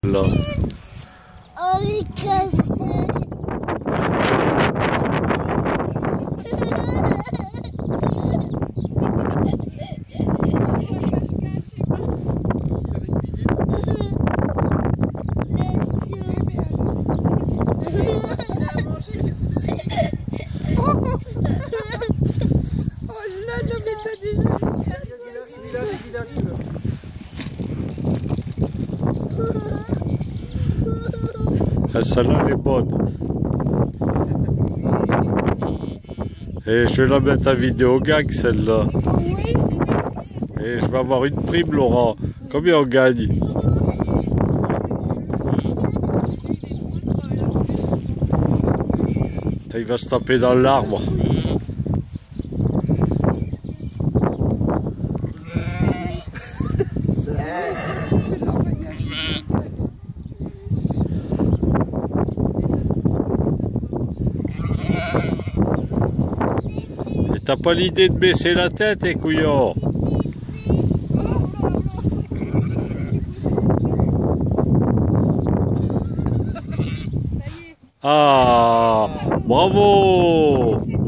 Là. On les casse. Oh là, non mais t'as déjà vu ça. Ah, celle-là, elle est bonne. Et je vais la mettre à vidéo gag, celle-là. Et je vais avoir une prime, Laurent. Combien on gagne? Il va se taper dans l'arbre. Et t'as pas l'idée de baisser la tête, eh, couillon? Ah, bravo!